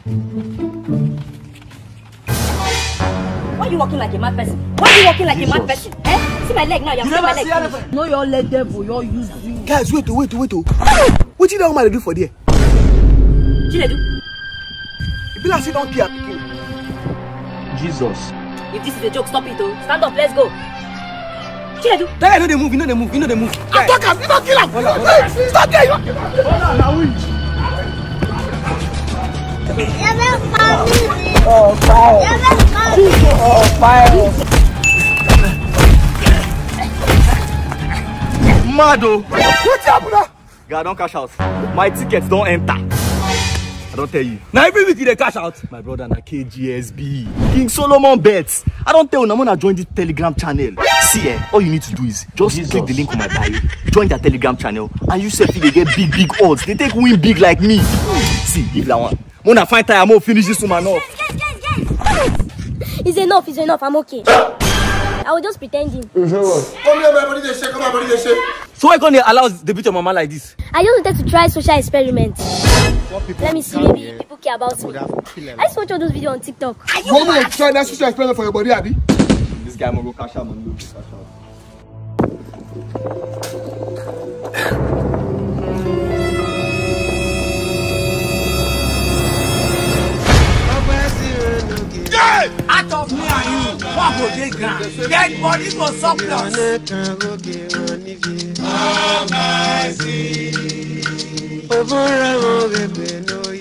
Why are you walking like a mad person? Why are you walking like a mad person? Eh? See my leg now, you're seeing my leg. No, your leg devil, you're used. Guys, wait. What did that woman do for there? Chinedu. You be like she don't care. Jesus. If this is a joke, stop it, oh. Stand up, let's go. Chinedu. Guys, you know they move. I talk him, you don't kill him. Stop there, you don't kill him. Oh, fire. Mado. What's up, bro? God, don't cash out. My tickets don't enter. I don't tell you. Now every week they cash out. My brother na KGSB. King Solomon bets. I don't tell you, I'm gonna join this Telegram channel. See, all you need to do is just click the link on my bio, join the Telegram channel, and you say they get big odds. They take win big like me. See, if that one. When I find time, I'm gonna finish this woman off. It's enough, I'm okay. I was just pretending. Come here, my body, they shake. Come on, body, they shake. So why can't they allow the beat your mama like this? I just wanted to try social experiment. Let me see, maybe people care about me. I just watch all those videos on TikTok. You want me to try that social experiment for your body, Abby? This guy will go cash out, man. Out of me and you, what go dey ground? Dead body go surplus. Oh, mercy.